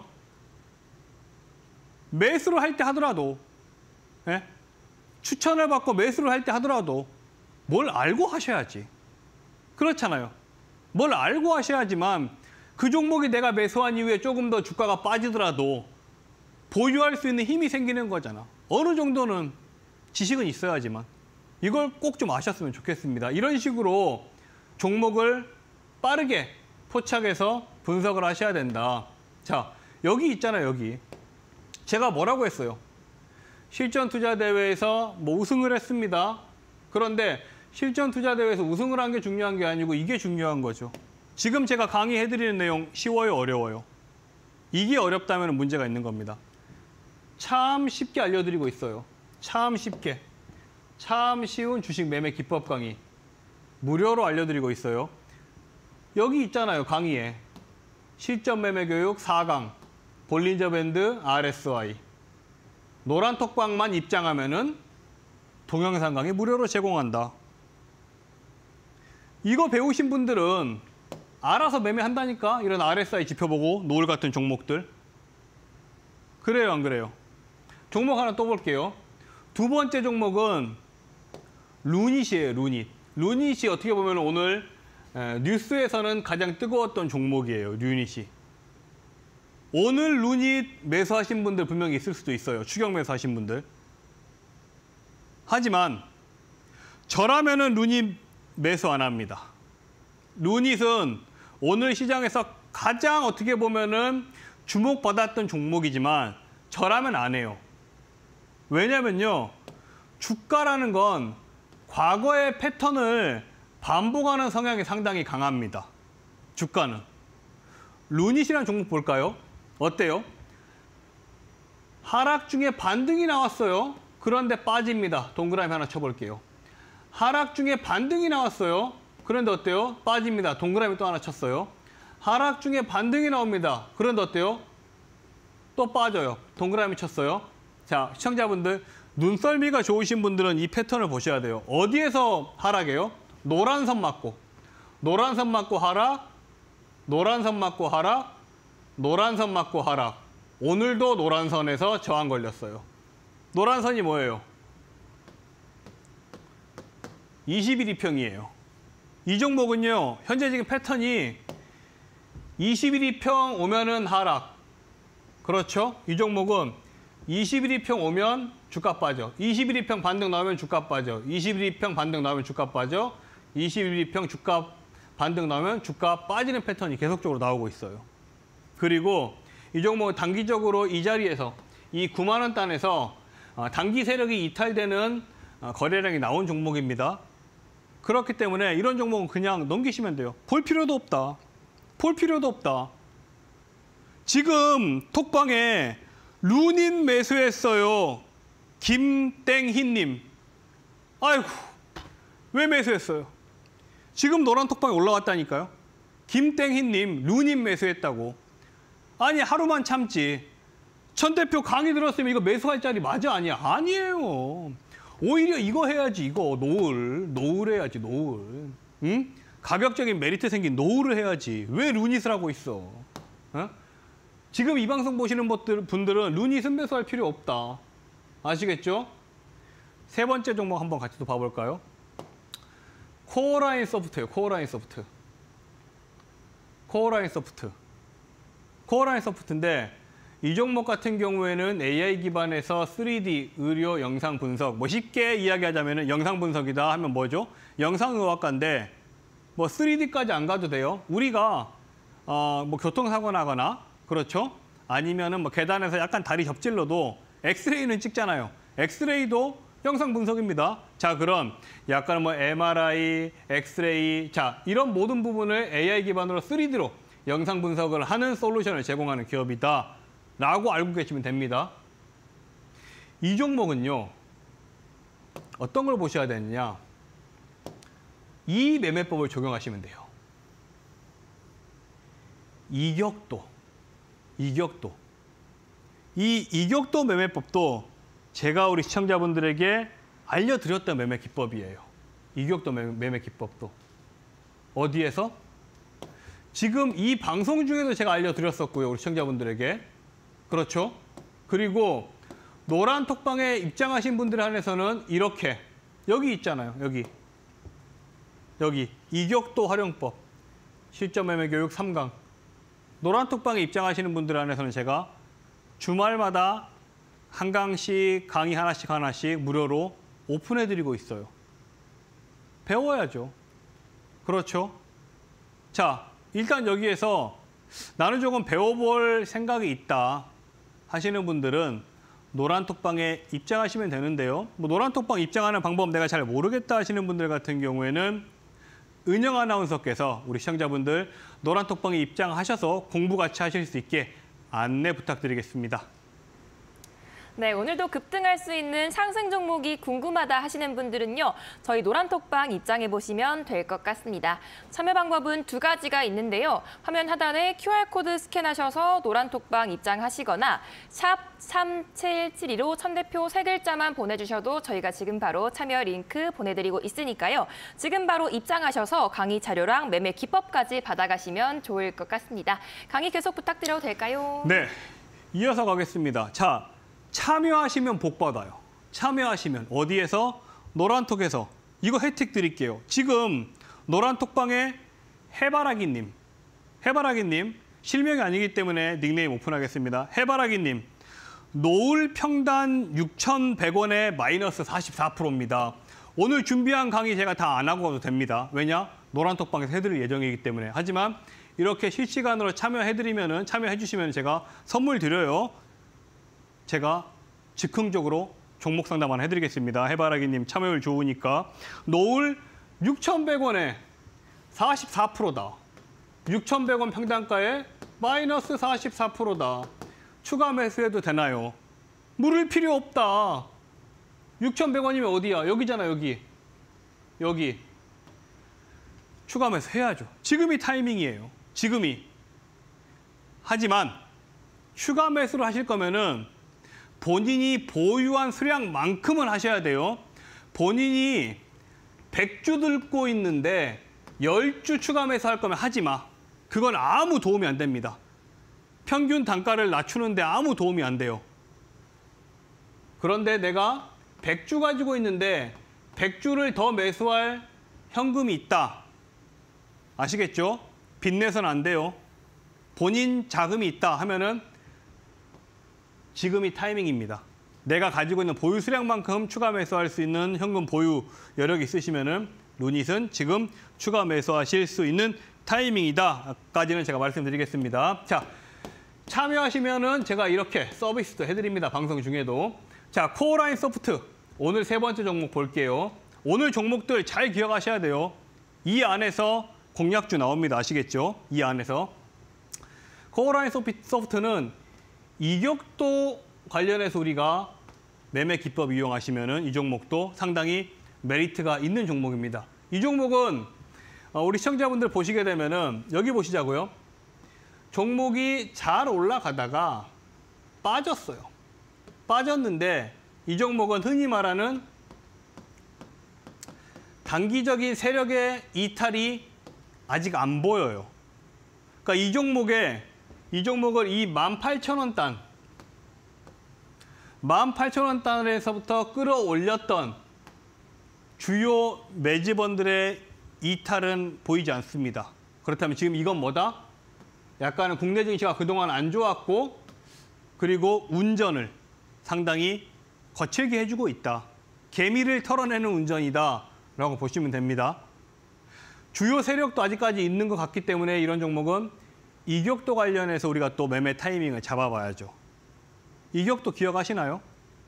B: 매수를 할 때 하더라도 예? 추천을 받고 매수를 할 때 하더라도 뭘 알고 하셔야지. 그렇잖아요. 뭘 알고 하셔야지만 그 종목이 내가 매수한 이후에 조금 더 주가가 빠지더라도 보유할 수 있는 힘이 생기는 거잖아. 어느 정도는 지식은 있어야지만 이걸 꼭 좀 아셨으면 좋겠습니다. 이런 식으로 종목을 빠르게 포착해서 분석을 하셔야 된다. 자, 여기 있잖아요, 여기. 제가 뭐라고 했어요? 실전투자대회에서 뭐 우승을 했습니다. 그런데 실전투자대회에서 우승을 한 게 중요한 게 아니고 이게 중요한 거죠. 지금 제가 강의해드리는 내용 쉬워요, 어려워요? 이게 어렵다면 문제가 있는 겁니다. 참 쉽게 알려드리고 있어요. 참 쉽게. 참 쉬운 주식 매매 기법 강의. 무료로 알려드리고 있어요. 여기 있잖아요, 강의에. 실전 매매 교육 사 강. 볼린저 밴드 알에스아이. 노란 톡방만 입장하면은 동영상 강의 무료로 제공한다. 이거 배우신 분들은 알아서 매매한다니까? 이런 알에스아이 지표 보고 노을 같은 종목들. 그래요, 안 그래요? 종목 하나 또 볼게요. 두 번째 종목은 루닛이에요, 루닛. 루닛이 어떻게 보면 오늘 뉴스에서는 가장 뜨거웠던 종목이에요, 루닛이. 오늘 루닛 매수하신 분들 분명히 있을 수도 있어요, 추격 매수하신 분들. 하지만 저라면은 루닛 매수 안 합니다. 루닛은 오늘 시장에서 가장 어떻게 보면은 주목받았던 종목이지만 저라면 안 해요. 왜냐면요, 주가라는 건 과거의 패턴을 반복하는 성향이 상당히 강합니다. 주가는. 루닛이라는 종목 볼까요? 어때요? 하락 중에 반등이 나왔어요. 그런데 빠집니다. 동그라미 하나 쳐볼게요. 하락 중에 반등이 나왔어요. 그런데 어때요? 빠집니다. 동그라미 또 하나 쳤어요. 하락 중에 반등이 나옵니다. 그런데 어때요? 또 빠져요. 동그라미 쳤어요. 자, 시청자분들, 눈썰미가 좋으신 분들은 이 패턴을 보셔야 돼요. 어디에서 하락해요? 노란 선 맞고, 노란 선 맞고 하락, 노란 선 맞고 하락, 노란 선 맞고 하락. 오늘도 노란 선에서 저항 걸렸어요. 노란 선이 뭐예요? 이십일 이평이에요. 이 종목은요, 현재 지금 패턴이 이십일 이평 오면은 하락. 그렇죠? 이 종목은 이십일 이평 오면 주가 빠져. 이십일 이평 반등 나오면 주가 빠져. 이십일 이평 반등 나오면 주가 빠져. 이십일 이평 주가 반등 나오면 주가 빠지는 패턴이 계속적으로 나오고 있어요. 그리고 이 종목은 단기적으로 이 자리에서 이 구만 원 단에서 단기 세력이 이탈되는 거래량이 나온 종목입니다. 그렇기 때문에 이런 종목은 그냥 넘기시면 돼요. 볼 필요도 없다. 볼 필요도 없다. 지금 톡방에 루닛 매수했어요. 김땡희님. 아이고, 왜 매수했어요? 지금 노란 톡방에 올라왔다니까요. 김땡희님, 루닛 매수했다고. 아니, 하루만 참지. 천 대표 강의 들었으면 이거 매수할 자리 맞아, 아니야? 아니에요. 오히려 이거 해야지, 이거. 노을. 노을 해야지, 노을. 응? 가격적인 메리트 생긴 노을을 해야지. 왜 루닛을 하고 있어? 어? 지금 이 방송 보시는 분들은 루닛은 매수할 필요 없다. 아시겠죠? 세 번째 종목 한번 같이 또 봐볼까요? 코어라인 소프트예요. 코어라인 소프트. 코어라인 소프트. 코어라인 소프트인데 이 종목 같은 경우에는 에이아이 기반에서 쓰리디 의료 영상 분석, 뭐 쉽게 이야기하자면 영상 분석이다 하면 뭐죠? 영상의학과인데 뭐 쓰리디까지 안 가도 돼요. 우리가 어, 뭐 교통사고 나거나 그렇죠? 아니면은 뭐 계단에서 약간 다리 접질러도 엑스레이는 찍잖아요. 엑스레이도 영상 분석입니다. 자, 그럼 약간 뭐 엠알아이, 엑스레이, 자 이런 모든 부분을 에이아이 기반으로 쓰리디로 영상 분석을 하는 솔루션을 제공하는 기업이다. 라고 알고 계시면 됩니다. 이 종목은요. 어떤 걸 보셔야 되느냐. 이 매매법을 적용하시면 돼요. 이격도, 이격도. 이 이격도 매매법도 제가 우리 시청자분들에게 알려드렸던 매매 기법이에요. 이격도 매매 기법도. 어디에서? 지금 이 방송 중에도 제가 알려드렸었고요. 우리 시청자분들에게. 그렇죠? 그리고 노란 톡방에 입장하신 분들 한해서는 이렇게 여기 있잖아요. 여기. 여기 이격도 활용법. 실전 매매 교육 삼 강. 노란 톡방에 입장하시는 분들 한해서는 제가 주말마다 한 강씩 강의 하나씩 하나씩 무료로 오픈해드리고 있어요. 배워야죠. 그렇죠? 자, 일단 여기에서 나는 조금 배워볼 생각이 있다 하시는 분들은 노란 톡방에 입장하시면 되는데요. 뭐 노란 톡방 입장하는 방법 내가 잘 모르겠다 하시는 분들 같은 경우에는 은영 아나운서께서 우리 시청자분들 노란 톡방에 입장하셔서 공부 같이 하실 수 있게 안내 부탁드리겠습니다.
A: 네, 오늘도 급등할 수 있는 상승 종목이 궁금하다 하시는 분들은요. 저희 노란톡방 입장해 보시면 될 것 같습니다. 참여 방법은 두 가지가 있는데요. 화면 하단에 큐알코드 스캔하셔서 노란톡방 입장하시거나 샵 삼칠칠이로 천대표 세 글자만 보내주셔도 저희가 지금 바로 참여 링크 보내드리고 있으니까요. 지금 바로 입장하셔서 강의 자료랑 매매 기법까지 받아가시면 좋을 것 같습니다. 강의 계속 부탁드려도 될까요?
B: 네, 이어서 가겠습니다. 자. 참여하시면 복 받아요. 참여하시면 어디에서? 노란톡에서. 이거 혜택 드릴게요. 지금 노란톡방에 해바라기님, 해바라기님 실명이 아니기 때문에 닉네임 오픈하겠습니다. 해바라기님, 노을 평단 육천백 원에 마이너스 사십사 퍼센트입니다. 오늘 준비한 강의 제가 다 안 하고 가도 됩니다. 왜냐? 노란톡방에서 해드릴 예정이기 때문에. 하지만 이렇게 실시간으로 참여해드리면은 참여해주시면 제가 선물 드려요. 제가 즉흥적으로 종목 상담만 해드리겠습니다. 해바라기님 참여율 좋으니까. 노을 육천백 원에 사십사 퍼센트다. 육천백 원 평단가에 마이너스 사십사 퍼센트다. 추가 매수해도 되나요? 물을 필요 없다. 육천백 원이면 어디야? 여기잖아, 여기. 여기. 추가 매수 해야죠. 지금이 타이밍이에요. 지금이. 하지만 추가 매수를 하실 거면은 본인이 보유한 수량만큼은 하셔야 돼요. 본인이 백 주 들고 있는데 십 주 추가 매수할 거면 하지 마. 그건 아무 도움이 안 됩니다. 평균 단가를 낮추는데 아무 도움이 안 돼요. 그런데 내가 백 주 가지고 있는데 백 주를 더 매수할 현금이 있다. 아시겠죠? 빚내서는 안 돼요. 본인 자금이 있다 하면은 지금이 타이밍입니다. 내가 가지고 있는 보유 수량만큼 추가 매수할 수 있는 현금 보유 여력이 있으시면은 루닛은 지금 추가 매수하실 수 있는 타이밍이다까지는 제가 말씀드리겠습니다. 자, 참여하시면은 제가 이렇게 서비스도 해드립니다. 방송 중에도. 자, 코어라인 소프트 오늘 세 번째 종목 볼게요. 오늘 종목들 잘 기억하셔야 돼요. 이 안에서 공략주 나옵니다. 아시겠죠? 이 안에서. 코어라인 소프트는 이격도 관련해서 우리가 매매 기법 이용하시면은 이 종목도 상당히 메리트가 있는 종목입니다. 이 종목은 우리 시청자분들 보시게 되면은 여기 보시자고요. 종목이 잘 올라가다가 빠졌어요. 빠졌는데 이 종목은 흔히 말하는 단기적인 세력의 이탈이 아직 안 보여요. 그러니까 이 종목에 이 종목을 이 만 팔천 원 단, 만 팔천 원 단에서부터 끌어올렸던 주요 매집원들의 이탈은 보이지 않습니다. 그렇다면 지금 이건 뭐다? 약간은 국내 증시가 그동안 안 좋았고 그리고 운전을 상당히 거칠게 해주고 있다. 개미를 털어내는 운전이다라고 보시면 됩니다. 주요 세력도 아직까지 있는 것 같기 때문에 이런 종목은 이격도 관련해서 우리가 또 매매 타이밍을 잡아봐야죠. 이격도 기억하시나요?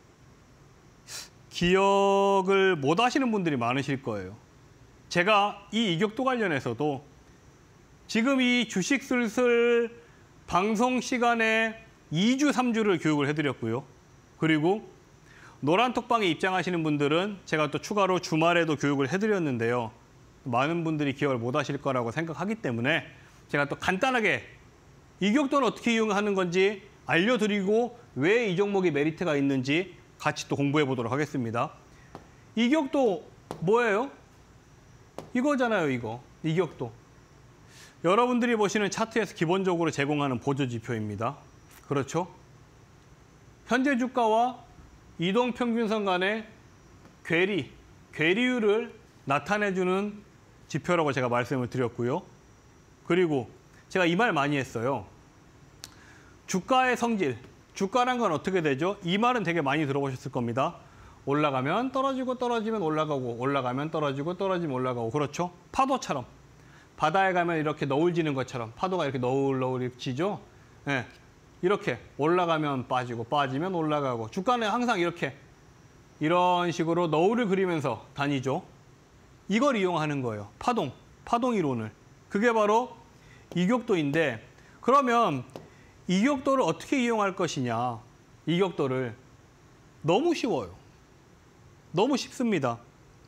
B: 기억을 못 하시는 분들이 많으실 거예요. 제가 이 이격도 관련해서도 지금 이 주식 슬슬 방송 시간에 이 주, 삼 주를 교육을 해드렸고요. 그리고 노란톡방에 입장하시는 분들은 제가 또 추가로 주말에도 교육을 해드렸는데요. 많은 분들이 기억을 못 하실 거라고 생각하기 때문에 제가 또 간단하게 이격도는 어떻게 이용하는 건지 알려드리고 왜 이 종목이 메리트가 있는지 같이 또 공부해 보도록 하겠습니다. 이격도 뭐예요? 이거잖아요, 이거. 이격도. 여러분들이 보시는 차트에서 기본적으로 제공하는 보조지표입니다. 그렇죠? 현재 주가와 이동평균선 간의 괴리, 괴리율을 나타내주는 지표라고 제가 말씀을 드렸고요. 그리고 제가 이 말 많이 했어요. 주가의 성질, 주가란 건 어떻게 되죠? 이 말은 되게 많이 들어보셨을 겁니다. 올라가면 떨어지고 떨어지면 올라가고 올라가면 떨어지고 떨어지면 올라가고 그렇죠? 파도처럼. 바다에 가면 이렇게 너울지는 것처럼 파도가 이렇게 너울너울 지죠? 네. 이렇게 올라가면 빠지고 빠지면 올라가고 주가는 항상 이렇게 이런 식으로 너울을 그리면서 다니죠. 이걸 이용하는 거예요. 파동, 파동 이론을. 그게 바로 이격도인데 그러면 이격도를 어떻게 이용할 것이냐. 이격도를 너무 쉬워요. 너무 쉽습니다.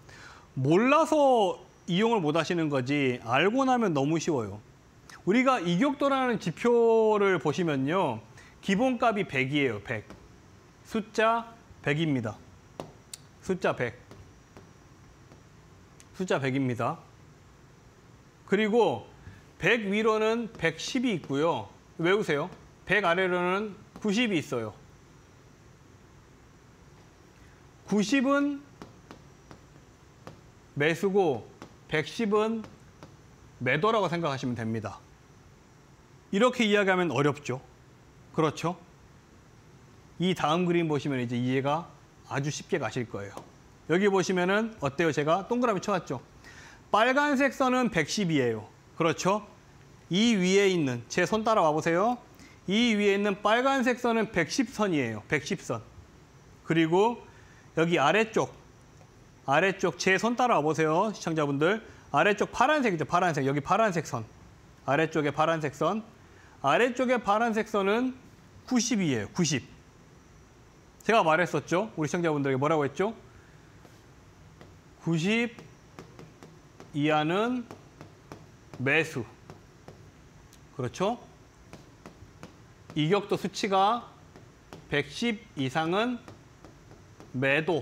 B: 몰라서 이용을 못 하시는 거지 알고 나면 너무 쉬워요. 우리가 이격도라는 지표를 보시면요. 기본값이 백이에요. 백. 숫자 백입니다. 숫자 백. 숫자 백입니다. 그리고 백 위로는 백십이 있고요. 외우세요. 백 아래로는 구십이 있어요. 구십은 매수고 백십은 매도라고 생각하시면 됩니다. 이렇게 이야기하면 어렵죠. 그렇죠? 이 다음 그림 보시면 이제 이해가 아주 쉽게 가실 거예요. 여기 보시면은 어때요? 제가 동그라미 쳐왔죠. 빨간색 선은 백십이에요. 그렇죠? 이 위에 있는 제 손 따라와 보세요. 이 위에 있는 빨간색 선은 백십 선이에요. 백십 선. 그리고 여기 아래쪽 아래쪽 제 손 따라와 보세요. 시청자분들. 아래쪽 파란색이죠. 파란색. 여기 파란색 선. 아래쪽에 파란색 선. 아래쪽에 파란색 선은 구십이에요. 구십. 제가 말했었죠. 우리 시청자분들에게 뭐라고 했죠? 구십 이하는 매수. 그렇죠? 이격도 수치가 백십 이상은 매도.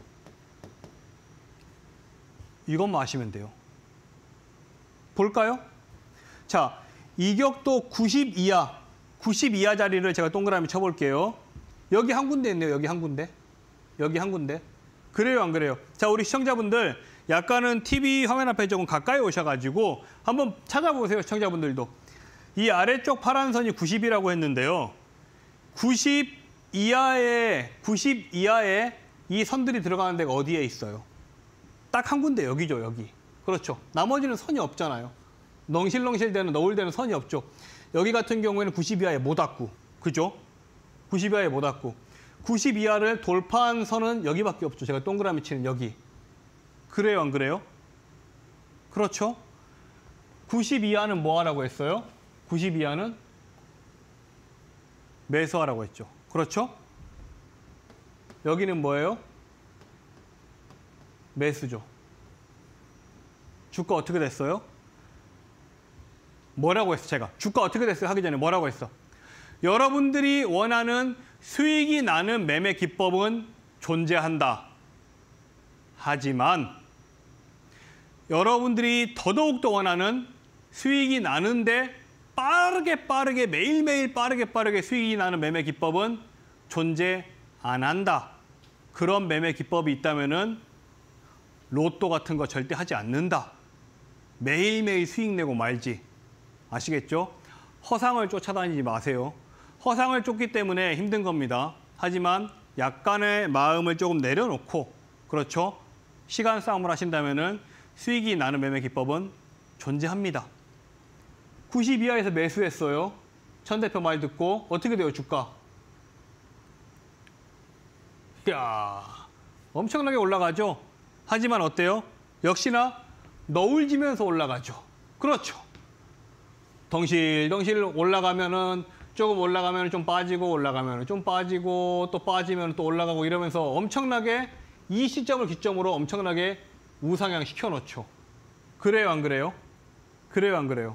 B: 이것만 아시면 돼요. 볼까요? 자, 이격도 구십 이하, 구십 이하 자리를 제가 동그라미 쳐볼게요. 여기 한 군데 있네요. 여기 한 군데. 여기 한 군데. 그래요, 안 그래요? 자, 우리 시청자분들 약간은 티비 화면 앞에 조금 가까이 오셔가지고 한번 찾아보세요, 시청자분들도. 이 아래쪽 파란 선이 구십이라고 했는데요. 구십 이하에, 구십 이하에 이 선들이 들어가는 데가 어디에 있어요? 딱 한 군데 여기죠, 여기. 그렇죠. 나머지는 선이 없잖아요. 넝실렁실 되는, 너울되는 선이 없죠. 여기 같은 경우에는 구십 이하에 못 왔고, 그죠? 구십 이하에 못 왔고. 구십 이하를 돌파한 선은 여기밖에 없죠. 제가 동그라미 치는 여기. 그래요, 안 그래요? 그렇죠. 구십 이하는 뭐 하라고 했어요? 구십 이하는 매수하라고 했죠. 그렇죠? 여기는 뭐예요? 매수죠. 주가 어떻게 됐어요? 뭐라고 했어, 제가? 주가 어떻게 됐어요? 하기 전에 뭐라고 했어? 여러분들이 원하는 수익이 나는 매매 기법은 존재한다. 하지만 여러분들이 더더욱 더 원하는 수익이 나는데 빠르게 빠르게 매일매일 빠르게 빠르게 수익이 나는 매매 기법은 존재 안 한다. 그런 매매 기법이 있다면은 로또 같은 거 절대 하지 않는다. 매일매일 수익 내고 말지. 아시겠죠? 허상을 쫓아다니지 마세요. 허상을 쫓기 때문에 힘든 겁니다. 하지만 약간의 마음을 조금 내려놓고, 그렇죠? 시간 싸움을 하신다면은 수익이 나는 매매 기법은 존재합니다. 구십 이하에서 매수했어요. 천 대표 말 듣고 어떻게 돼요, 주가? 이야, 엄청나게 올라가죠? 하지만 어때요? 역시나 너울 지면서 올라가죠. 그렇죠. 덩실덩실 올라가면은 조금 올라가면 좀 빠지고 올라가면 좀 빠지고 또 빠지면 또 올라가고 이러면서 엄청나게 이 시점을 기점으로 엄청나게 우상향 시켜놓죠. 그래요, 안 그래요? 그래요, 안 그래요?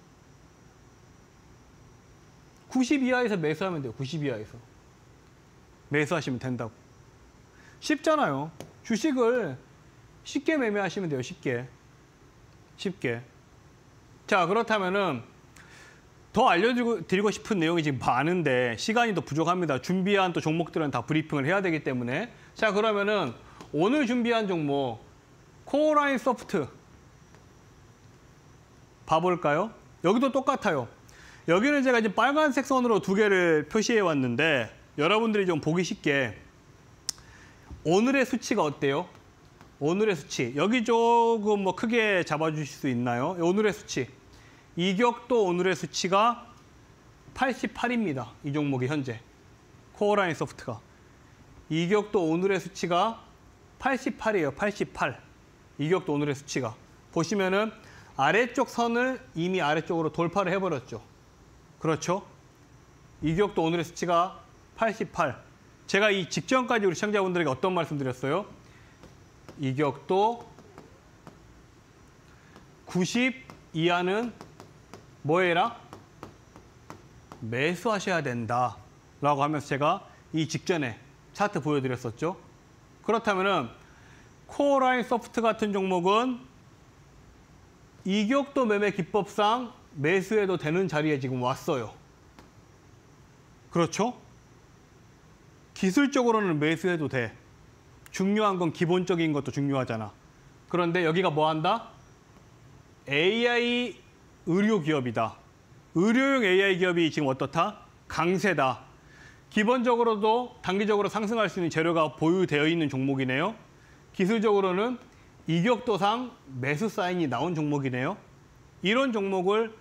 B: 구십 이하에서 매수하면 돼요. 구십 이하에서. 매수하시면 된다고. 쉽잖아요. 주식을 쉽게 매매하시면 돼요. 쉽게. 쉽게. 자, 그렇다면은 더 알려드리고 싶은 내용이 지금 많은데 시간이 더 부족합니다. 준비한 또 종목들은 다 브리핑을 해야 되기 때문에. 자, 그러면은 오늘 준비한 종목 코어라인 소프트 봐볼까요? 여기도 똑같아요. 여기는 제가 이제 빨간색 선으로 두 개를 표시해 왔는데 여러분들이 좀 보기 쉽게 오늘의 수치가 어때요? 오늘의 수치. 여기 조금 뭐 크게 잡아주실 수 있나요? 오늘의 수치. 이격도 오늘의 수치가 팔십팔입니다. 이 종목이 현재. 코어라인 소프트가. 이격도 오늘의 수치가 팔십팔이에요. 팔십팔. 이격도 오늘의 수치가. 보시면은 아래쪽 선을 이미 아래쪽으로 돌파를 해버렸죠. 그렇죠? 이격도 오늘의 수치가 팔십팔. 제가 이 직전까지 우리 시청자분들에게 어떤 말씀 드렸어요? 이격도 구십 이하는 뭐 해라? 매수하셔야 된다. 라고 하면서 제가 이 직전에 차트 보여드렸었죠. 그렇다면은 코어라인 소프트 같은 종목은 이격도 매매 기법상 매수해도 되는 자리에 지금 왔어요. 그렇죠? 기술적으로는 매수해도 돼. 중요한 건 기본적인 것도 중요하잖아. 그런데 여기가 뭐 한다? 에이아이 의료 기업이다. 의료용 에이아이 기업이 지금 어떻다? 강세다. 기본적으로도 단기적으로 상승할 수 있는 재료가 보유되어 있는 종목이네요. 기술적으로는 이격도상 매수 사인이 나온 종목이네요. 이런 종목을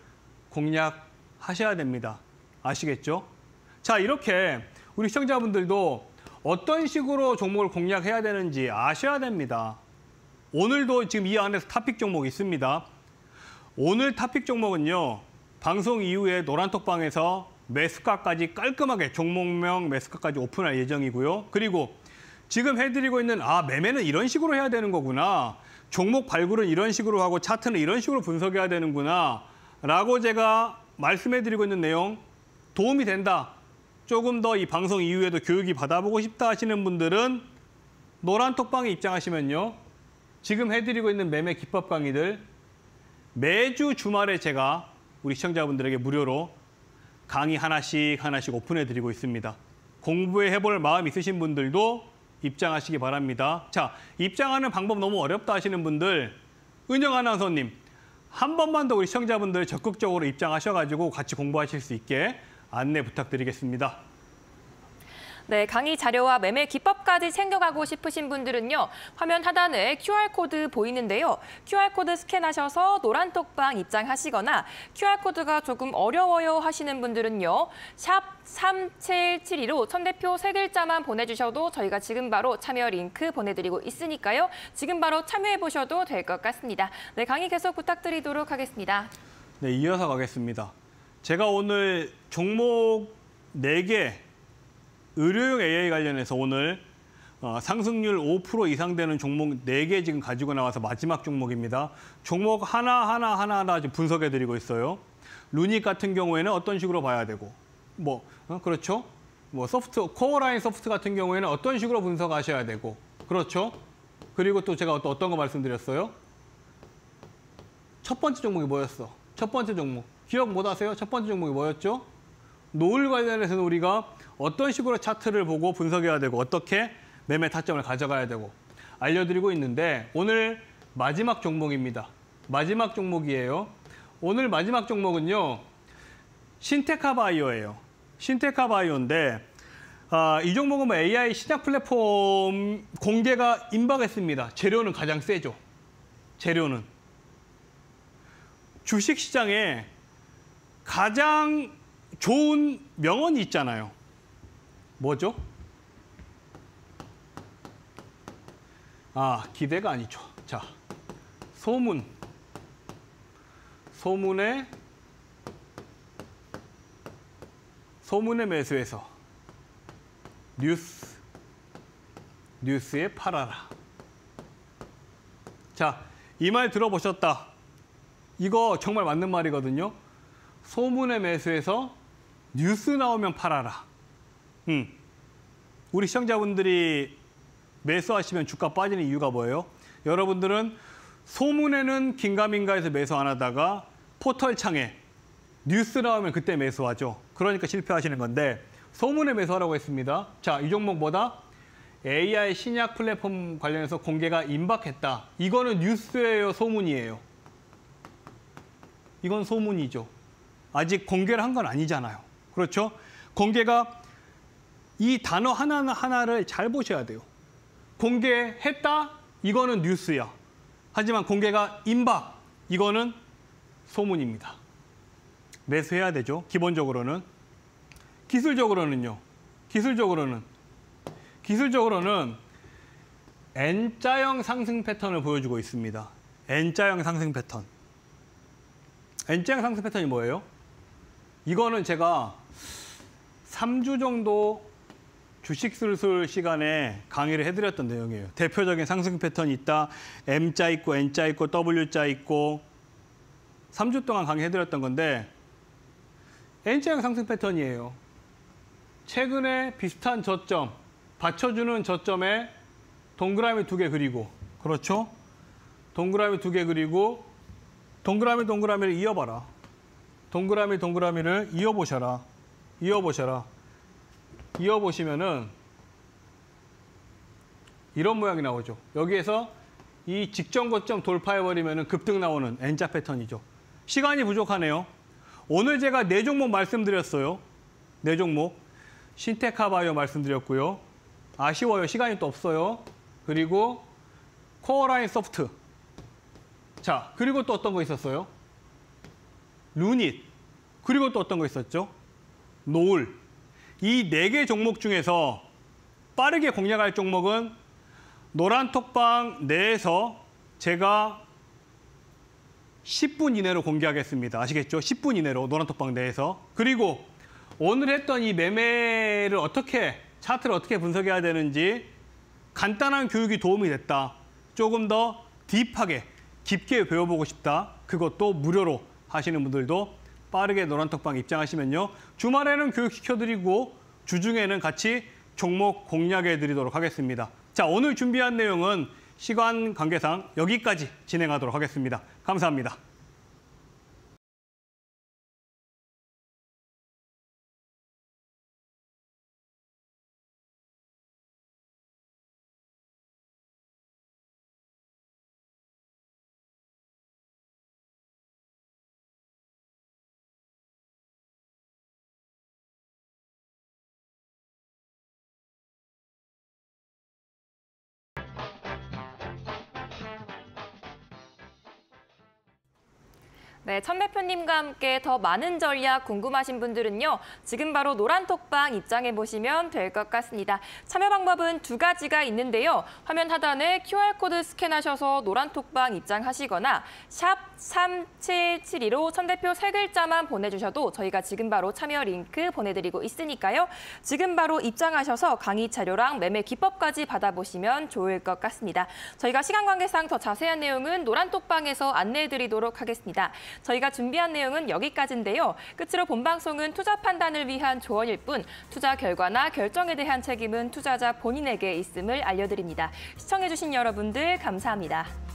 B: 공략하셔야 됩니다. 아시겠죠? 자, 이렇게 우리 시청자분들도 어떤 식으로 종목을 공략해야 되는지 아셔야 됩니다. 오늘도 지금 이 안에서 탑픽 종목이 있습니다. 오늘 탑픽 종목은요. 방송 이후에 노란톡방에서 매수가까지 깔끔하게 종목명 매수가까지 오픈할 예정이고요. 그리고 지금 해드리고 있는 아 매매는 이런 식으로 해야 되는 거구나. 종목 발굴은 이런 식으로 하고 차트는 이런 식으로 분석해야 되는구나. 라고 제가 말씀해드리고 있는 내용 도움이 된다. 조금 더 이 방송 이후에도 교육이 받아보고 싶다 하시는 분들은 노란톡방에 입장하시면요. 지금 해드리고 있는 매매 기법 강의들 매주 주말에 제가 우리 시청자분들에게 무료로 강의 하나씩 하나씩 오픈해드리고 있습니다. 공부해 해볼 마음 있으신 분들도 입장하시기 바랍니다. 자, 입장하는 방법 너무 어렵다 하시는 분들 은영 아나운서님 한 번만 더 우리 시청자분들 적극적으로 입장하셔가지고 같이 공부하실 수 있게 안내 부탁드리겠습니다.
A: 네, 강의 자료와 매매 기법까지 챙겨가고 싶으신 분들은요. 화면 하단에 큐알코드 보이는데요. 큐알코드 스캔하셔서 노란톡방 입장하시거나 큐알코드가 조금 어려워요 하시는 분들은요. 샵 삼칠칠이로 천대표 세 글자만 보내주셔도 저희가 지금 바로 참여 링크 보내드리고 있으니까요. 지금 바로 참여해보셔도 될 것 같습니다. 네, 강의 계속 부탁드리도록 하겠습니다.
B: 네, 이어서 가겠습니다. 제가 오늘 종목 네 개 의료용 에이아이 관련해서 오늘 어, 상승률 오 퍼센트 이상 되는 종목 네 개 지금 가지고 나와서 마지막 종목입니다. 종목 하나하나 하나하나 지금 분석해드리고 있어요. 루닉 같은 경우에는 어떤 식으로 봐야 되고 뭐 어, 그렇죠? 뭐 소프트 코어라인 소프트 같은 경우에는 어떤 식으로 분석하셔야 되고 그렇죠? 그리고 또 제가 또 어떤 거 말씀드렸어요? 첫 번째 종목이 뭐였어? 첫 번째 종목 기억 못 하세요? 첫 번째 종목이 뭐였죠? 노을 관련해서는 우리가 어떤 식으로 차트를 보고 분석해야 되고 어떻게 매매 타점을 가져가야 되고 알려드리고 있는데 오늘 마지막 종목입니다. 마지막 종목이에요. 오늘 마지막 종목은요. 신테카 바이오예요. 신테카 바이오인데 아, 이 종목은 에이아이 신약 플랫폼 공개가 임박했습니다. 재료는 가장 세죠. 재료는. 주식시장에 가장 좋은 명언이 있잖아요. 뭐죠? 아, 기대가 아니죠. 자, 소문. 소문에 소문에 매수해서 뉴스, 뉴스에 팔아라. 자, 이 말 들어보셨다. 이거 정말 맞는 말이거든요. 소문에 매수해서 뉴스 나오면 팔아라. 음. 우리 시청자분들이 매수하시면 주가 빠지는 이유가 뭐예요? 여러분들은 소문에는 긴가민가해서 매수 안 하다가 포털창에 뉴스 나오면 그때 매수하죠. 그러니까 실패하시는 건데 소문에 매수하라고 했습니다. 자, 이 종목 뭐다? 에이아이 신약 플랫폼 관련해서 공개가 임박했다. 이거는 뉴스예요, 소문이에요? 이건 소문이죠. 아직 공개를 한 건 아니잖아요. 그렇죠? 공개가 이 단어 하나하나를 잘 보셔야 돼요. 공개했다? 이거는 뉴스야. 하지만 공개가 임박, 이거는 소문입니다. 매수해야 되죠. 기본적으로는. 기술적으로는요. 기술적으로는. 기술적으로는 N자형 상승 패턴을 보여주고 있습니다. N자형 상승 패턴. N자형 상승 패턴이 뭐예요? 이거는 제가 삼 주 정도 주식술술 시간에 강의를 해드렸던 내용이에요. 대표적인 상승 패턴이 있다. M자 있고 N자 있고 W자 있고 삼 주 동안 강의해드렸던 건데 N자형 상승 패턴이에요. 최근에 비슷한 저점, 받쳐주는 저점에 동그라미 두 개 그리고, 그렇죠? 동그라미 두 개 그리고 동그라미 동그라미를 이어봐라. 동그라미 동그라미를 이어보셔라. 이어보셔라. 이어보시면은 이런 모양이 나오죠. 여기에서 이 직전 고점 돌파해버리면은 급등 나오는 N자 패턴이죠. 시간이 부족하네요. 오늘 제가 네 종목 말씀드렸어요. 네 종목. 신테카 바이오 말씀드렸고요. 아쉬워요. 시간이 또 없어요. 그리고 코어라인 소프트. 자, 그리고 또 어떤 거 있었어요? 루닛. 그리고 또 어떤 거 있었죠? 노을. 이 네 개 종목 중에서 빠르게 공략할 종목은 노란톡방 내에서 제가 십 분 이내로 공개하겠습니다. 아시겠죠? 십 분 이내로 노란톡방 내에서. 그리고 오늘 했던 이 매매를 어떻게, 차트를 어떻게 분석해야 되는지 간단한 교육이 도움이 됐다. 조금 더 딥하게, 깊게 배워보고 싶다. 그것도 무료로 하시는 분들도 빠르게 노란톡방 입장하시면요. 주말에는 교육시켜드리고 주중에는 같이 종목 공략해드리도록 하겠습니다. 자, 오늘 준비한 내용은 시간 관계상 여기까지 진행하도록 하겠습니다. 감사합니다.
A: 네, 천 대표님과 함께 더 많은 전략 궁금하신 분들은요. 지금 바로 노란톡방 입장해 보시면 될 것 같습니다. 참여 방법은 두 가지가 있는데요. 화면 하단에 큐알코드 스캔하셔서 노란톡방 입장하시거나 샵 삼칠칠이로 천 대표 세 글자만 보내주셔도 저희가 지금 바로 참여 링크 보내드리고 있으니까요. 지금 바로 입장하셔서 강의 자료랑 매매 기법까지 받아보시면 좋을 것 같습니다. 저희가 시간 관계상 더 자세한 내용은 노란톡방에서 안내해드리도록 하겠습니다. 저희가 준비한 내용은 여기까지인데요. 끝으로 본 방송은 투자 판단을 위한 조언일 뿐 투자 결과나 결정에 대한 책임은 투자자 본인에게 있음을 알려드립니다. 시청해주신 여러분들 감사합니다.